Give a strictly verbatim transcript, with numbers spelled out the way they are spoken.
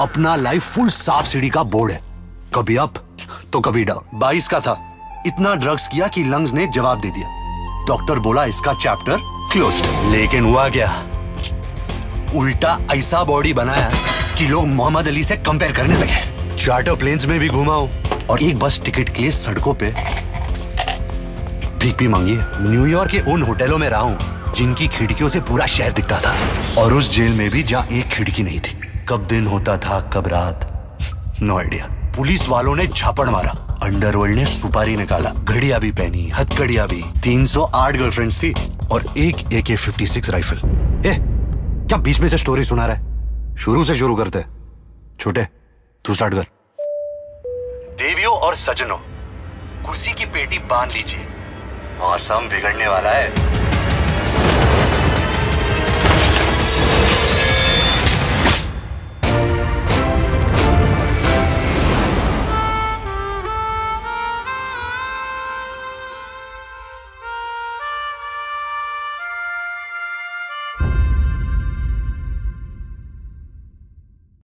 अपना life full सांप सीढ़ी का बोर्ड है, कभी अप तो कभी डाउन। बाईस का था, इतना ड्रग्स किया कि लंग्स ने जवाब दे दिया। डॉक्टर बोला इसका चैप्टर क्लोज्ड। लेकिन हुआ क्या, उल्टा ऐसा बॉडी बनाया कि लोग मोहम्मद अली से कंपेयर करने लगे। चार्टर प्लेन्स में भी घूमा हूं और एक बस टिकट के लिए सड़कों पे भीख भी मांगी है। न्यूयॉर्क के उन होटलों में रहा हूं जिनकी खिड़कियों से पूरा शहर दिखता था, और उस जेल में भी जहां एक खिड़की नहीं थी। कब दिन होता था कब रात, नो आइडिया। पुलिस वालों ने झापड़ मारा, अंडरवर्ल्ड ने सुपारी निकाला, घड़ियां भी पहनी, हथकड़ियां भी। तीन सौ आठ गर्लफ्रेंड्स थी और एक ए के फिफ्टी सिक्स राइफल। ए, क्या बीच में से स्टोरी सुना रहा है? शुरू से शुरू करते। छोटे तू स्टार्ट कर। देवियों और सजनों, कुर्सी की पेटी बांध लीजिए, मौसम बिगड़ने वाला है।